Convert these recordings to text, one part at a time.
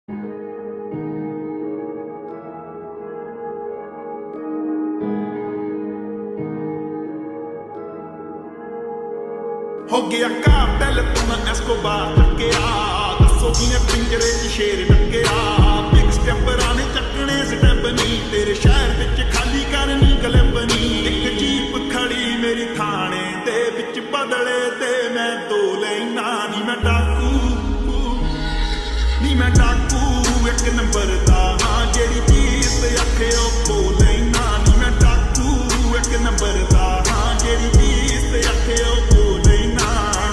हो गया कार्टेल तुम एस्कोबार टक्केया दसो किने पिंजरे च शेर टक्केया बिग स्टेपरां ने चकने स्टेप नहीं तेरे शहर विच खाली करनी गलबनी एक जीप खड़ी मेरी थाने दे विच बदले ते मैं दो लेना नी मैं डाकू एक नंबर दा हां जेड़ी चीज ते आखे ओ खो लेना नी मैं डाकू एक नंबर दा हां जेड़ी चीज ते आखे ओ खो लेना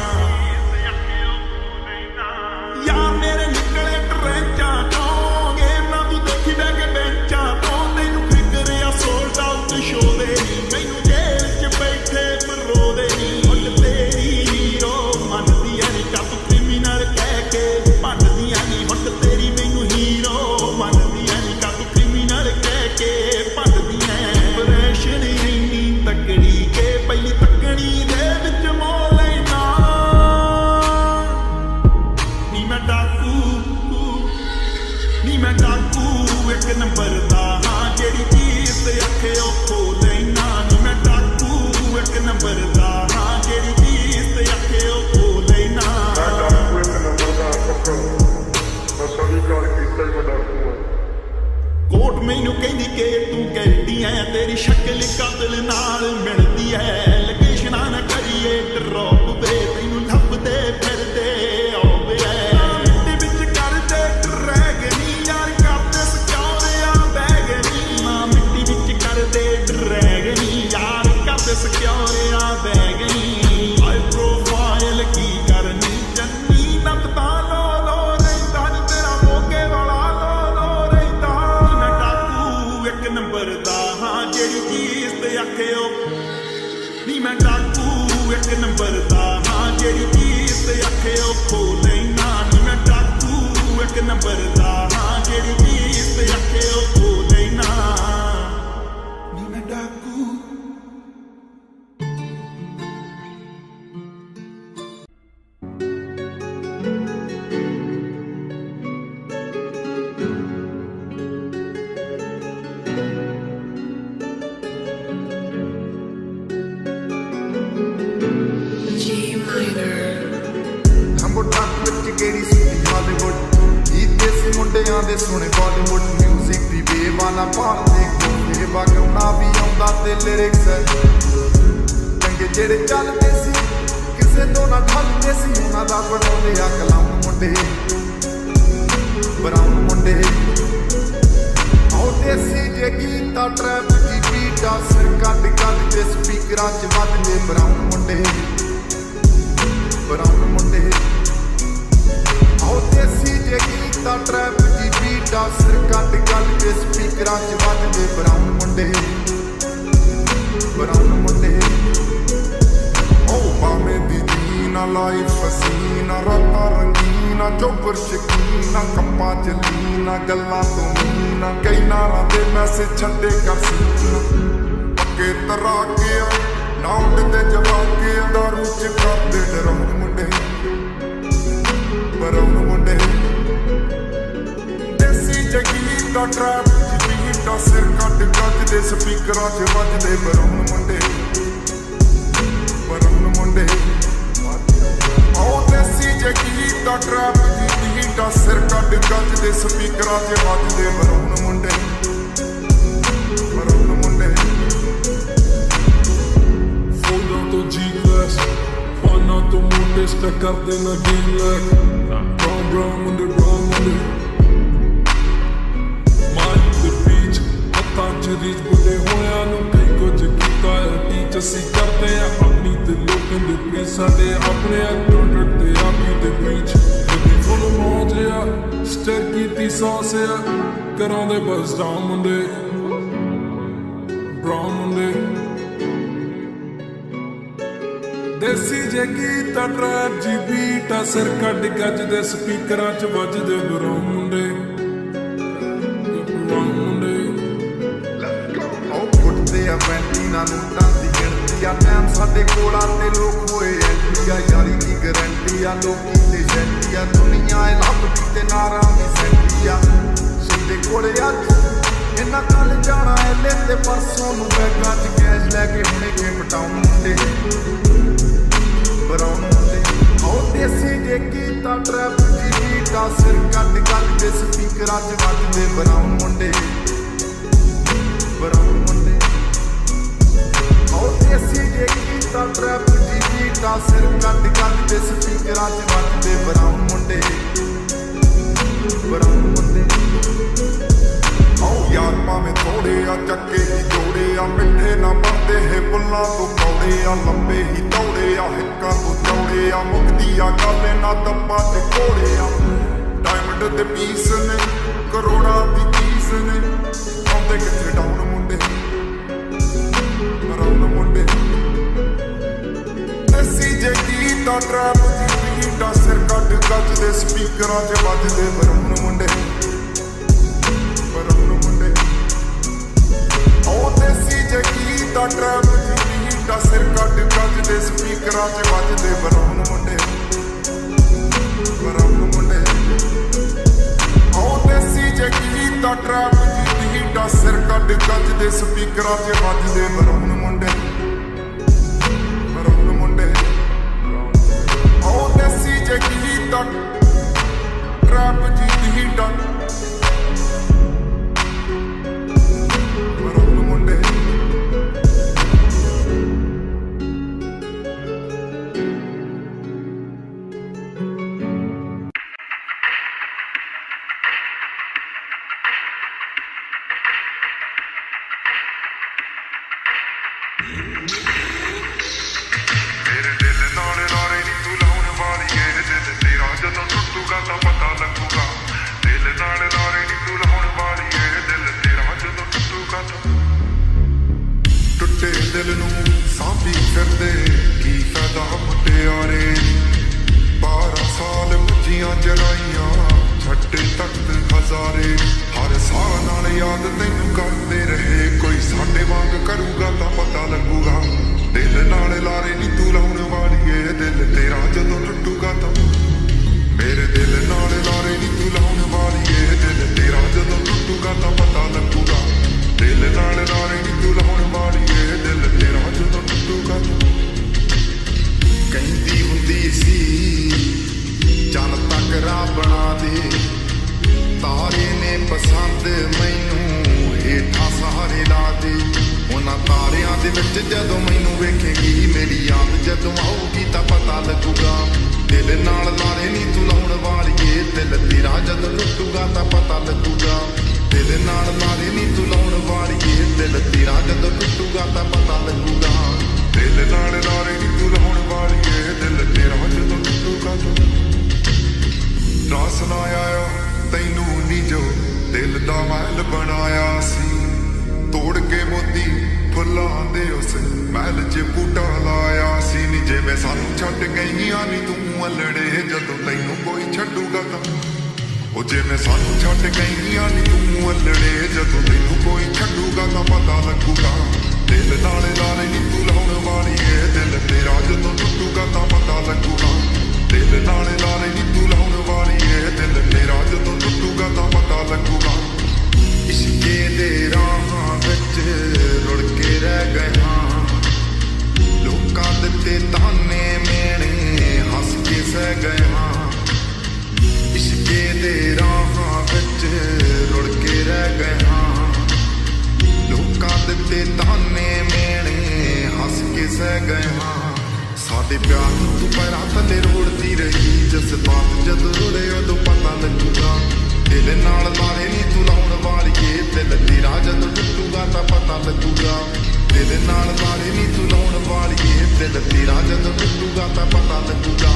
यार मेरे निकले ट्रेंचा तो गेम ना तू देखी बैग बेंचा तो तैनू फिकर आ सोल्ड आउट शो दे मैनू जेल च बैठे परो दे हुण तेरी हीरो मनदी ऐ नी तू क्रिमिनल कह के भंडदी ऐ नी हुण तेरी मैनू हीरो मनदी ऐ नी तू क्रिमिनल कह के भंडदी ऐ ऑपरेशन इन्नी तकड़ी के पहली तकड़ी दे विच मोल लेना नी मैं डाकू एक नंबर दा हां जेड़ी चीज ते आखे ओ खो लेना नी मैं डाकू एक नंबर दा हां जेड़ी चीज ते आखे ओ खो लेना कोट मैनू कहंदी के तू कहती है तेरी शक्ल कातिल नाल मिलदी है लोकेशना न करिए ड्रॉप वे तैनू लभदे फिरदे आवे मिट्टी विच करदे ड्रैगनी यार करदे सिक्योरिया बैगनी मां मिट्टी विच करदे ड्रैगनी यार करदे सिक्योरिया बैगनी हाई प्रोफाइल की करनी जन्नी नपता लो लो रहिंदा नी तेरा मोगे वाला लो लो रहिंदा मैं डाकू एक नंबर दा हां जेड़ी चीज ते आखे ओ नी मैं डाकू एक नंबर दा हां जेड़ी चीज ते आखे ओ खो लेना नी मैं डाकू एक नंबर दा हां जेड़ी चीज ते आखे ओ खो लेना नी मैं डाकू दे सुने बॉलीवुड म्यूजिक दी वेव वाला पाल दे कोले बागना भी आउंदा ते लिरिक्स चंगे जेड़े चलदे सी किसे तो ना ढलदे सी उन्हां दा बनाउंदे आ कलाम मुंडे ब्राउन मुंडे आओ देसी जे गीता ट्रैप दी बीट आ सिर कट कट ते स्पीकरां च वजदे ब्राउन मुंडे आओ देसी जे गीता ट्रैप दी बीट आ सिर कट कट ते स्पीकरां च वजदे ब्राउन मुंडे ओ बामे दी जीना लाइफ हसीना रातां रंगीना चौपर शकीना कंपां च लीना गल्लां तो मीना कई नारां दे मैसेज छड्डे कर सीना पक्के तरा के ना उडदे जवा के दारू च करदे डराउन मुंडे ब्राउन मुंडे देसी जगी दा ट्रैप दी बीट आ सिर कट कट दे स्पीकरां च वजदे ब्राउन मुंडे आओ देसी जगी दा ट्रैप दी बीट आ सिर कट कट दे स्पीकरां च वजदे ब्राउन मुंडे Foda to G-Class Pana to mote sta kar dena game like Brown munde Mind the beach Hata ch reach bude hoya nu kai kuch kita hai teach assi karde a apni te lokan de please sade apne actor rakte api te preach kadi full mauj ya stir kiti sauce ya karande bas down munde brown munde देसी जे गीता trap जी beat आ सिर कट गज दे स्पीकरां च वजदे ब्राउन मुंडे फुटदे आ वैंटीना नोटां दी गिणती आ टाइम साडे कोल आते लोक होए एंटी आ यारी दी गारंटी आ लोकी ते जैंटी आ दुनिया ए लभ दी ते नारां दी सैंटी आ ਕੱਢ ਕੱਢ ਦੇ ਸਪੀਕਰਾਂ 'ਚ ਵੱਜਦੇ ਬਰਾਊਨ ਮੁੰਡੇ ਦੇਸੀ ਜੇ ਕੀਤਾ ਟਰੈਪ ਦੀ ਬੀਟਾਂ ਸਿਰ ਕੱਢ ਕੱਢ ਦੇ ਸਪੀਕਰਾਂ 'ਚ ਵੱਜਦੇ ਬਰਾਊਨ ਮੁੰਡੇ ਯਾਰ ਭਾਵੇਂ ਥੋੜੇ ਆ ਚੱਕੇ ਹੀ ਜੋੜੇ ਆ ਮਿੱਠੇ ਨਾ ਬਣਦੇ ਹੈ ਬੁੱਲਾਂ ਤੋਂ ਕੌੜੇ ਆ ਲੰਬੇ ਹੀ ਦੌੜੇ ਆ ਹਿੱਕਾਂ ਤੋਂ ਚੌੜੇ ਆ ਮੁਕਦੀ ਆ ਗੱਲ ਨਾ ਦੱਬਾਂ ਤੇ ਘੋੜੇ ਆ ਡਾਇਮੰਡ ਦੇ ਪੀਸ ਨੇ ਕਰੋੜਾਂ ਦੀ ਚੀਜ਼ ਨੇ ਆਉਂਦੇ ਕਿੱਥੇ ਡਾਊਨ ਮੁੰਡੇ ਬਰਾਊਨ ਮੁੰਡੇ ਦੇਸੀ ਜੇ ਕੀਤਾ ਟਰੈਪ ਦੀ ਬੀਟਾਂ ਸਿਰ ਕੱਢ ਕੱਢ ਦੇ ਸਪੀਕਰਾਂ 'ਚ ਵੱਜਦੇ ਬਰਾਊਨ ਮੁੰਡੇ ਦੇਸੀ ਜੇ ਕੀਤਾ ਟਰੈਪ ਦੀ ਬੀਟਾਂ ਸਿਰ ਕੱਢ ਕੱਢ ਦੇ ਸਪੀਕਰਾਂ 'ਚ ਵੱਜਦੇ ਬਰਾਊਨ ਮੁੰਡੇ ਦੇਸੀ ਜੇ ਕੀਤਾ ਟਰੈਪ ਦੀ ਬੀਟਾਂ ਸਿਰ ਕੱਢ ਕੱਢ ਦੇ ਸਪੀਕਰਾਂ 'ਚ ਵੱਜਦੇ ਬਰਾਊਨ ਮੁੰਡੇ ਦੇਸੀ ਜੇ ਕੀਤਾ ਟਰੈਪ ਦੀ ਬੀਟਾਂ ਦਿਲ ਨੂੰ ਸਾਂਭੀ ਫਿਰਦੇ ਕੀ ਫਾਇਦਾ ਮੁਟਿਆਰੇ 12 ਸਾਲ ਮੱਝੀਆਂ ਚਰਾਈਆਂ ਛੱਡੇ ਤਖਤ ਹਜ਼ਾਰੇ ਹਰ ਸਾਹ ਨਾਲ ਯਾਦ ਤੈਨੂੰ ਕਰਦੇ ਰਹੇ ਕੋਈ ਸਾਡੇ ਵਾਂਗ ਕਰੂਗਾ ਤਾਂ ਪਤਾ ਲੱਗੂਗਾ ਦਿਲ ਨਾਲ ਲਾਰੇ ਨੀ ਤੂੰ ਲਾਉਣ ਵਾਲੀਏ ਦਿਲ ਤੇਰਾ ਜਦੋਂ ਟੁੱਟੂਗਾ ਤਾਂ ਮੇਰੇ ਦਿਲ ਨਾਲ ਲਾਰੇ ਨੀ ਤੂੰ ਲਾਉਣ ਵਾਲੀਏ ਦਿਲ ਤੇਰਾ ਜਦੋਂ ਟੁੱਟੂਗਾ ਤਾਂ ਪਤਾ ਲੱਗੂਗਾ ਦਿਲ ਨਾਲ ਲਾਰੇ ਨੀ ਤੂੰ ਲਾਉਣ ਵਾਲੀਏ ਦਿਲ ਤੇਰਾ ਜਦੋਂ ਟੁੱਟੂਗਾ ਕਹਿੰਦੀ ਹੁੰਦੀ ਸੀ ਚੱਲ ਤਕਰਾ ਬਣਾ ਦੇ ਤਾਰੇ ਨੇ ਪਸੰਦ ਮੈਨੂੰ ਹੇਠਾਂ ਸਹਾਰੇ ਲਾ ਦੇ ਉਹਨਾਂ ਤਾਰਿਆਂ ਦੇ ਵਿੱਚ ਜਦੋਂ ਮੈਨੂੰ ਵੇਖੇਗੀ ਮੇਰੀ ਯਾਦ ਜਦੋਂ ਆਊਗੀ ਤਾਂ ਪਤਾ ਲੱਗੂਗਾ ਦਿਲ ਨਾਲ ਲਾਰੇ ਨੀ ਤੂੰ ਲਾਉਣ ਵਾਲੀਏ ਦਿਲ ਤੇਰਾ ਜਦੋਂ ਟੁੱਟੂਗਾ ਤਾਂ ਪਤਾ ਲੱਗੂਗਾ ਦਿਲ ਨਾਲ ਲਾਰੇ ਨੀ ਤੂੰ ਲਾਉਣ ਵਾਲੀਏ ਦਿਲ ਤੇਰਾ ਜਦੋਂ ਟੁੱਟੂਗਾ ਤਾਂ ਪਤਾ ਲੱਗੂਗਾ ਦਿਲ ਨਾਲ ਲਾਰੇ ਨੀ ਤੂੰ ਲਾਉਣ ਵਾਲੀਏ ਦਿਲ ਤੇਰਾ ਜਦੋਂ ਟੁੱਟੂਗਾ ਤਾਂ ਰਾਸ ਨਾ ਆਇਆ ਤੈਨੂੰ ਨੀ ਜੋ ਦਿਲ ਦਾ ਮਹਿਲ ਬਣਾਇਆ ਸੀ ਤੋੜ ਕੇ ਮੋਤੀ ਫੁੱਲਾਂ ਦੇ ਉਸ ਮਹਿਲ 'ਚ ਬੂਟਾ ਲਾਇਆ ਸੀ ਨੀ ਜਿਵੇਂ ਸਾਨੂੰ ਛੱਡ ਗਈਆਂ ਨੀ ਤੂੰ ਅਲੜੇ ਜਦੋਂ ਤੈਨੂੰ ਕੋਈ ਛੱਡੂਗਾ ਤਾਂ ਉਹ ਜਿਵੇਂ ਸਾਨੂੰ ਛੱਡ ਗਈਆਂ ਨੀ ਤੂੰ ਅਲੜੇ ਜਦੋਂ ਤੈਨੂੰ ਕੋਈ ਛੱਡੂਗਾ ਤਾਂ ਪਤਾ ਲੱਗੂਗਾ ਦਿਲ ਨਾਲ ਲਾਰੇ ਨੀ ਤੂੰ ਲਾਉਣ ਵਾਲੀਏ ਦਿਲ ਤੇਰਾ ਜਦੋਂ ਟੁੱਟੂਗਾ ਤਾਂ ਪਤਾ ਲੱਗੂਗਾ ਦਿਲ ਨਾਲ ਲਾਰੇ ਨੀ ਤੂੰ ਲਾਉਣ ਵਾਲੀਏ ਦਿਲ ਤੇਰਾ ਜਦੋਂ ਟੁੱਟੂਗਾ ਤਾਂ ਪਤਾ ਲੱਗੂਗਾ ਇਸ਼ਕੇ ਦੇ ਰਾਹਾਂ ਵਿੱਚ ਰੁੜ ਕੇ ਰਹਿ ਗਏ ਹਾਂ ਲੋਕਾਂ ਦਿੱਤੇ ਤਾਨੇ ਮੇਣੇ ਹੱਸ ਕੇ ਸਹਿ ਗਏ ਹਾਂ ਇਸ਼ਕੇ ਦੇ ਰਾਹਾਂ ਵਿੱਚ ਰੁੜ ਕੇ ਰਹਿ ਗਏ ਹਾਂ ਲੋਕਾਂ ਦਿੱਤੇ ਤਾਨੇ ਮੇਣੇ ਹੱਸ ਕੇ ਸਹਿ ਗਏ ਹਾਂ ਸਾਡੇ ਪਿਆਰ ਨੂੰ ਤੂੰ ਪੈਰਾਂ ਥੱਲੇ ਰੋੜਦੀ ਰਹੀ ਜਜ਼ਬਾਤ ਜਦੋਂ ਰੁੜੇ ਉਦੋਂ ਪਤਾ ਲੱਗੂਗਾ ਦਿਲ ਨਾਲ ਲਾਰੇ ਨੀ ਤੂੰ ਲਾਉਣ ਵਾਲੀਏ ਦਿਲ ਤੇਰਾ ਜਦੋਂ ਟੁੱਟੂਗਾ ਤਾਂ ਪਤਾ ਲੱਗੂਗਾ ਦਿਲ ਨਾਲ ਲਾਰੇ ਨੀ ਤੂੰ ਲਾਉਣ ਵਾਲੀਏ ਦਿਲ ਤੇਰਾ ਜਦੋਂ ਟੁੱਟੂਗਾ ਤਾਂ ਪਤਾ ਲੱਗੂਗਾ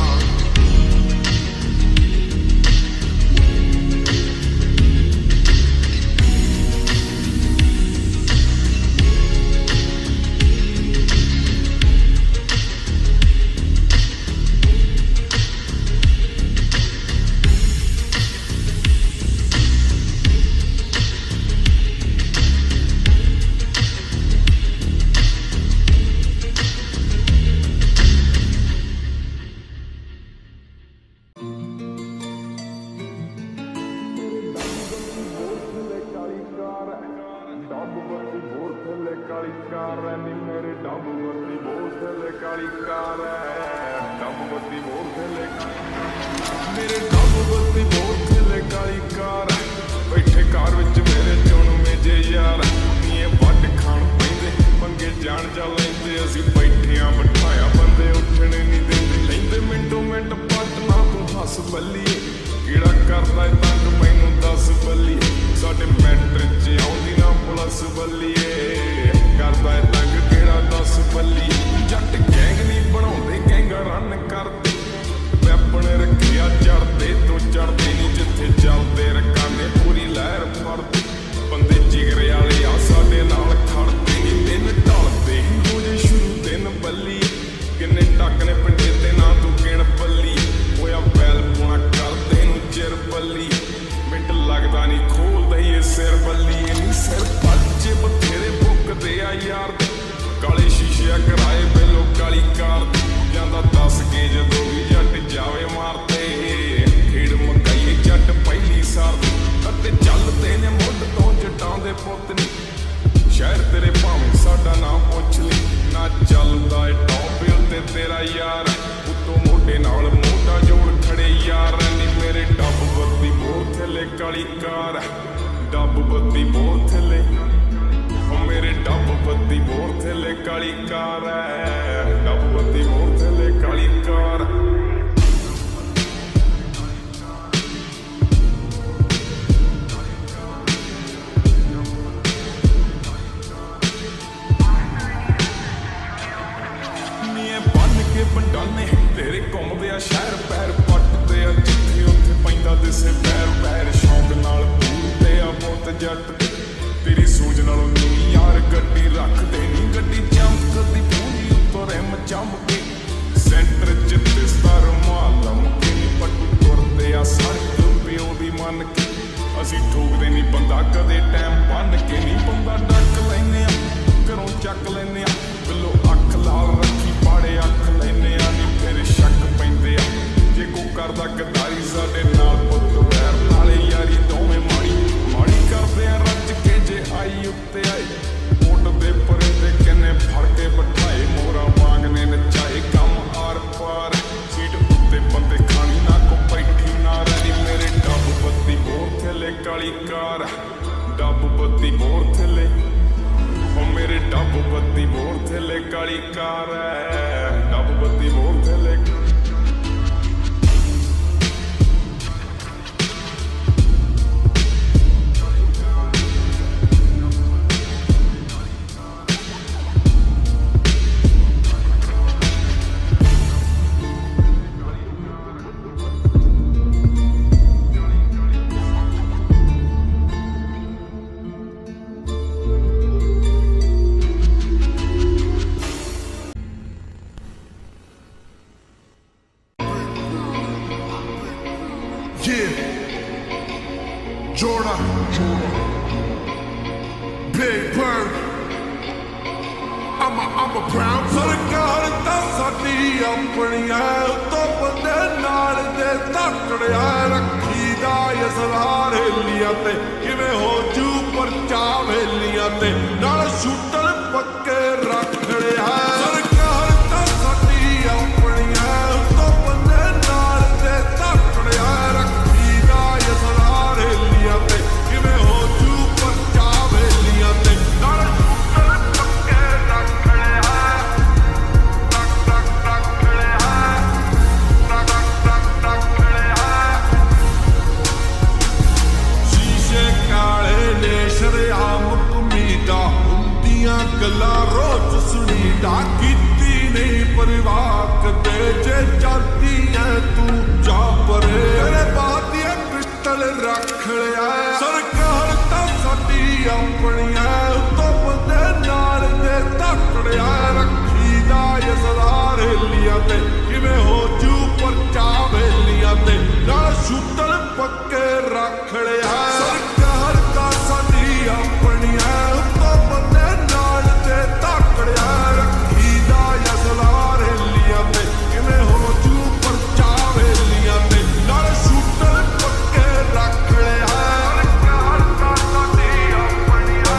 ਮੇਰੇ ਡੱਬ ਬੱਤੀ ਬਹੁਤ ਥੱਲੇ ਕਾਲੀ पता नहीं खोलदा ये सिर बल्ली नहीं सिर बच्चे बथेरे भुकदे आ यार काले शीशे कराए बेलो काली कार जांदा 10 के जदों भी जट जावे मारते खेड़ मकाई जट पहली सार अते चलते ने मुੱਢ ਤੋਂ ਜਟਾਂ ਦੇ ਪੁੱਤ ਨੀ शहर तेरे भावें साडा ना पुछ ली ना चलदा ए टॉप उत्ते तेरा यार उत्तों मोढे नाल मोढा जोड़ खड़े यार नी मेरे डब बत्ती बोर थले काली कार डब बत्ती बोर थले ओ मेरे डब बत्ती बोर थले काली कार डब बत्ती बोर थले काली कार ਬੰਡਾਨੇ ਤੇਰੇ ਘੁੰਮਦੇ ਆ ਸ਼ਹਿਰ ਪੈਰ ਪੱਟਦੇ ਆ ਜਿੱਥੇ ਉੱਥੇ ਪੈਂਦਾ ਦਿਸੇ ਪੈਰ ਪੈਰ ਸ਼ੌਂਕ ਨਾਲ ਪੂਰਦੇ ਆ ਬਹੁਤ ਜੱਟ ਤੇਰੀ ਸੂਝ ਨਾਲੋਂ ਨੀ ਯਾਰ ਗੱਡੀ ਰੱਖਦੇ ਨੀ ਗੱਡੀ ਚਮਕਦੀ ਪੂਰੀ ਉੱਤੋਂ ਰਿਮ ਚਮਕੇ ਸੈਂਟਰ ਚ ਦਿਸਦਾ ਰੁਮਾਲ ਲਮਕੇ ਨੀ ਪੱਟੂ ਤੁਰਦੇ ਆ ਸੜਕ ਪਿਓ ਦੀ ਮੰਨ ਕੇ ਅਸੀਂ ਠੋਕਦੇ ਨੀ ਬੰਦਾ ਕਦੇ ਟਾਈਮ ਬੰਨ ਕੇ ਨੀ ਬੰਦਾ ਡੱਕ ਲੈਨੇ ਆ ਘਰੋਂ ਚੱਕ ਲੈਨੇ ਆ ਬਿੱਲੋ ਅੱਖ ਲਾਲ ਰੱਖੀ ਪਾੜੇ ਅੱਖ ਲੈਨੇ ਆ ਨੀ ਫਿਰ ਸ਼ੱਕ ਪੈਂਦੇ ਆ ਜੇ ਕੋ ਕਰਦਾ ਗਦਾਰੀ ਸਾਡੇ ਨਾਲ ਪੁੱਤ ਵੈਰ ਨਾਲੇ ਯਾਰੀ ਦੋਵੇਂ ਮਾੜੀ ਮਾੜੀ ਕਰਦੇ ਆ ਰੱਜ ਕੇ ਜੇ ਆਈ ਉੱਤੇ ਆਏ ਓਟ ਦੇ ਪਰਿੰਦੇ ਕਿੰਨੇ ਫੜ ਕੇ ਬਿਠਾਏ ਮੋਰਾ ਵਾਂਗਨੇ ਨਚਾਏ ਕੰਮ ਆਰ ਪਾਰ ਸੀਟ ਉੱਤੇ ਬੰਦੇ ਖਾਣੀ ਨਾ ਕੋ ਬੈਠੀ ਨਾ ਰਹੀ ਮੇਰੇ ਡੱਬ ਬੱਤੀ ਬੋਰ ਥੱਲੇ ਕਾਲੀ ਕਾਰ ਡੱਬ ਬੱਤੀ ਬੋਰ ਥੱਲੇ मेरे डब बत्ती बोर थले काली कार डब बत्ती बोर थले Big Bird, I'm a brown सरकार ता साडी अपनिया तो बंदे नाल दे तकड़िया रखी दा यसरार हेलिया ते किवें हो जू परचा वेलिया ते नाल शूटर पक्के रखड़िया सरकार ता साडी अपनिया तो बंदे नाल दे तकड़िया रखी दा यसरार हेलिया ते किवें हो जू परचा वेलिया ते नाल शूटर पक्के रखड़िया शीशे काले ने शरेआम कुमीदा हुंदियां गल्लां रोज सुनीदा कीती नहीं परिवार कदे जे जाती है तू जा परे तेरे बात ये पिस्टल रख लिया सरकार ता साडी अपनिया तो बंदे नाल दे तकड़िया रखी दा यसरार हेलिया ते किवें हो जू परचा वेलिया ते नाल शूटर पक्के रख लिया सरकार ता साडी अपनिया तो बंदे नाल दे तकड़िया रखी दा यसरार हेलिया ते किवें हो जू परचा वेलिया ते नाल शूटर पक्के रख लिया सरकार ता साडी अपनिया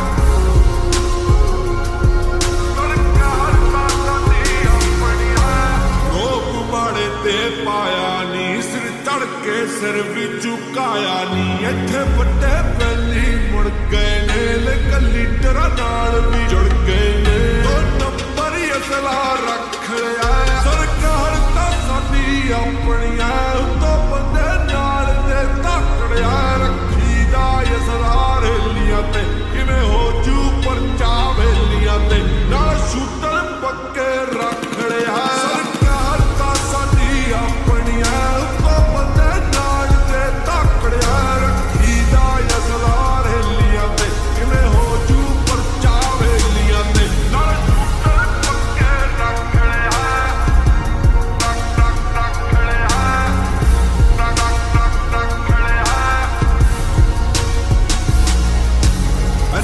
सरकार ता साडी अपनिया रोक माड़े ते पाया नी सिर चढ़ के सिर भी झुकाया नी इत्थे वड्डे पहली मुड़ गए ने लीडर नाल भी जुड़ गए ने दो नंबर असला रख लिया सरकार ता साडी अपनिया तो बंदे नाल दे तकड़िया रखी दा यसरार हेलिया ते किवें हो जू परचा वेलिया ते नाल शूटर पक्के रख लिया सरकार ता साडी अपनिया तो बंदे नाल दे तकड़िया रखी दा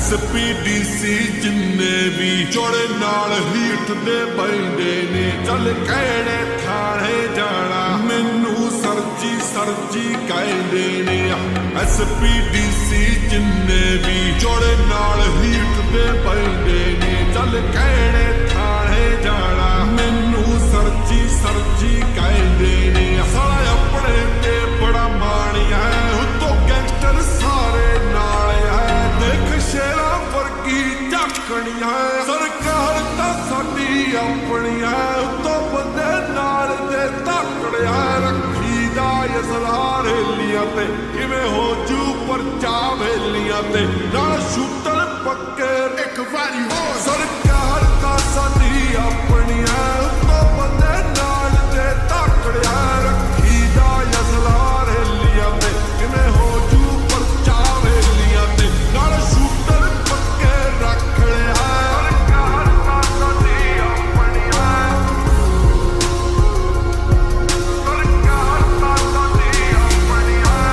SPDC जिन्ने भी जोड़े नाल ही उठदे पैंदे ने चल कहड़े थाने जाना मैनू सरजी सरजी कहंदे ने SPDC जिन्ने भी जोड़े नाल ही उठदे पैंदे ने चल कहड़े थाने जाना मैनू सरजी सरजी कहंदे ने साला अपने ते बड़ा माणिया उत्तों गैंगस्टर सारे नाल है देख शेरा वर्गी झाकणियां सरकार तां साडी अपनी है उत्तों बंदे नाल दे धाकड़िया रखी दा असलार हेलियां ते किवें हो जू परचा वेलियां ते नाल शूटर पक्के एक वारी हो सरकार तां साडी अपनी है उत्तों बंदे नाल दे धाकड़िया रखी दा असलार हेलियां ते किवें हो जू परचा वेलियां ते नाल शूटर पक्के रख लिया सरकार तां साडी अपनी है सरकार तां साडी अपनी है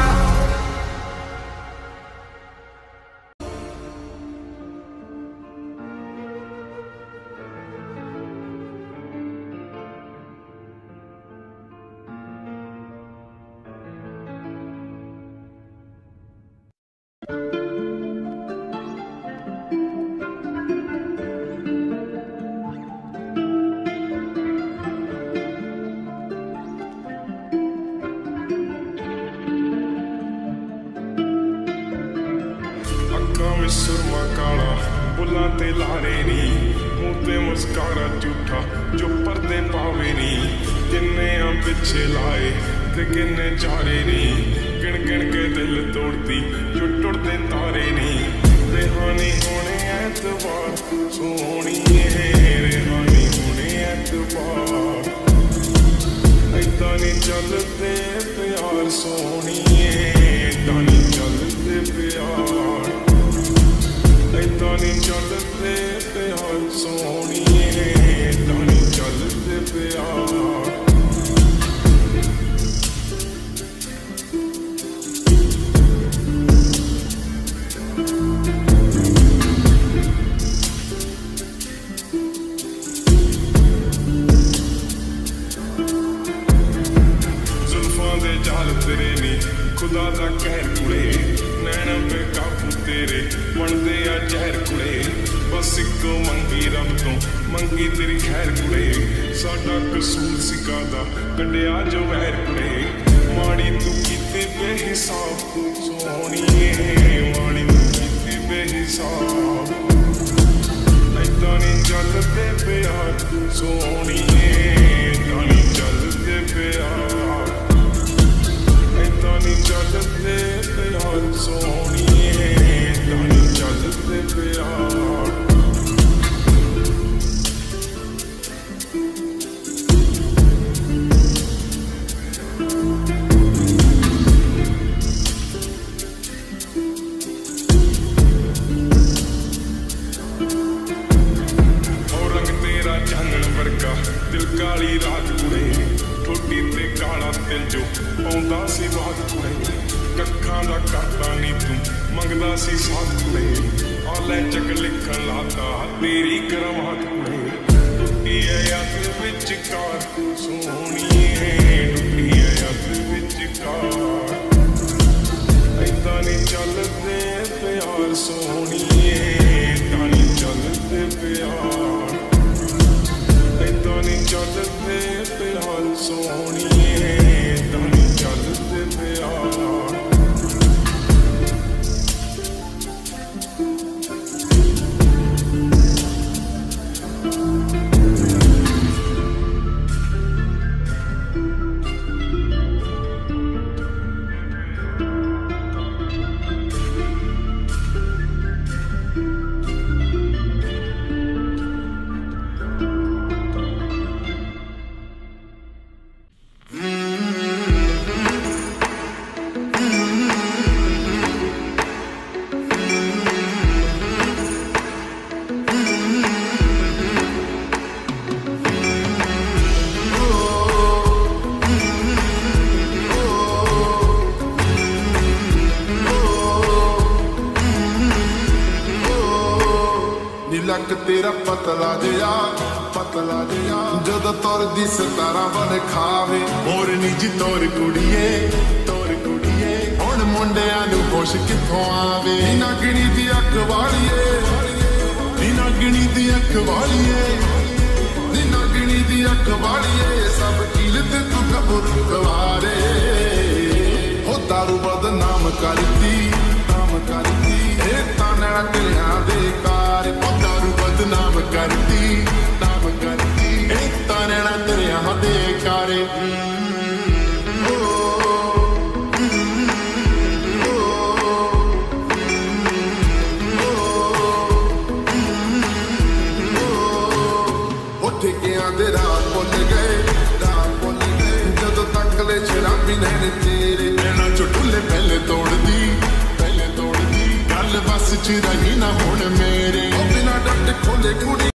ਅੱਖਾਂ ਵਿੱਚ ਸੁਰਮਾ ਕਾਲਾ ਬੁੱਲਾਂ ਤੇ ਲਾਰੇ ਨੀ ਮੂੰਹ ਤੇ ਮੁਸਕਾਰਾ ਝੂਠਾ ਜੋ ਪਰਦੇ ਪਾਵੇ ਨੀ ਕਿੰਨੇ ਆ ਪਿੱਛੇ ਲਾਏ ਤੇ ਕਿੰਨੇ ਚਾਰੇ ਨੀ ਗਿਣ ਗਿਣ ਕੇ ਦਿਲ ਤੋੜਦੀ ਜੋ ਟੁੱਟਦੇ ਤਾਰੇ ਨੀ ਰਿਹਾਨੀ ਹੋਣੇ ਐਤਵਾਰ ਸੋਹਣੀਏ ਰਿਹਾਨੀ ਹੋਣੇ ਐਤਵਾਰ ਏਦਾਂ ਨੀ ਚੱਲਦੇ ਪਿਆਰ ਸੋਹਣੀਏ ਏਦਾਂ ਨੀ ਚੱਲਦੇ ਪਿਆਰ ਏਦਾਂ ਨੀ ਚੱਲਦੇ ਪਿਆਰ ਸੋਹਣੀਏ ਏਦਾਂ ਨੀ ਚੱਲਦੇ ਪਿਆਰ ਜ਼ੁਲਫਾਂ ਦੇ ਜਾਲ ਤੇਰੇ ਨੀ ਖੁਦਾ ਦਾ ਕਹਿਰ ਕੁੜੇ ਨੈਣਾ ਬੇਕਾਬੂ ਤੇਰੇ ਬਣਦੇ ਆ ਜ਼ਹਿਰ ਕੁੜੇ ਬਸ ਇੱਕੋ ਮੰਗੀ ਰੱਬ ਤੋਂ ਮੰਗੀ ਤੇਰੀ ਖੈਰ ਕੁੜੇ ਸਾਡਾ ਕਸੂਰ ਸੀ ਕਾਹਦਾ ਕੱਢਿਆ ਜੋ ਵਹਿਰ ਕੁੜੇ ਮਾੜੀ ਤੂੰ ਕੀਤੀ ਬੇਹਿਸਾਬ ਸੋਹਣੀਏ ਮਾੜੀ ਤੂੰ ਕੀਤੀ ਬੇਹਿਸਾਬ ਏਦਾਂ ਨੀ ਚੱਲਦੇ ਪਿਆਰ ਸੋਹਣੀਏ ਏਦਾਂ ਨੀ ਚੱਲਦੇ ਪਿਆਰ ਏਦਾਂ ਨੀ ਚੱਲਦੇ ਪਿਆਰ ਸੋਹਣੀਏ ਏਦਾਂ ਨੀ ਚੱਲਦੇ ਪਿਆਰ ਦਿਲ ਕਾਲੀ ਰਾਤ ਕੁੜੇ ਠੋਡੀ ਤੇ ਕਾਲਾ ਦਿਲ ਜੋ ਪਾਉਂਦਾ ਸੀ ਬਾਤ ਕੁੜੇ ਕੱਖਾਂ ਦਾ ਕਰਦਾ ਨੀ ਤੂੰ ਮੰਗਦਾ ਸੀ ਸਾਥ ਕੁੜੇ ਆ ਲੈ ਚੱਕ ਲਿਖਣ ਲਾਤਾ ਤੇਰੀ ਕਰਮਾਤ ਕੁੜੇ ਟੁੱਟੀ ਐ ਅੱਧ ਵਿੱਚ ਕਾਰ ਸੋਹਣੀਏ ਟੁੱਟੀ ਐ ਅੱਧ ਵਿੱਚ ਕਾਰ ਏਦਾਂ ਨੀ ਚੱਲਦੇ ਪਿਆਰ ਸੋਹਣੀਏ ਏਦਾਂ ਨੀ ਚੱਲਦੇ ਪਿਆਰ ਏਦਾਂ ਨੀ ਚੱਲਦੇ ਪਿਆਰ ਸੋਹਣੀਏ ਏਦਾਂ ਨੀ ਚੱਲਦੇ ਪਿਆਰ नक तेरा पतला जिहा जदों तुरदी सतारा बन खावे मोरनी जी तोर कुड़िए हुण मुंडियां नूं खुश कित्थों आवे नागणी दी अख वालिए नागणी दी अख वालिए नागणी दी अख वालिए सब कील ते तू घबरू गवारे हो दारू बदनाम करती ए ताना तेरिया दे कार ओ दारू बदनाम करती ए ताना तेरिया दे कारे दे रात भुल गए जदों तक ले शराबी नैन तेरे नैना चो ढुले पहले तोड़ दी गल बस च रही ना हुण मेरे बिना डट खोले कुड़ी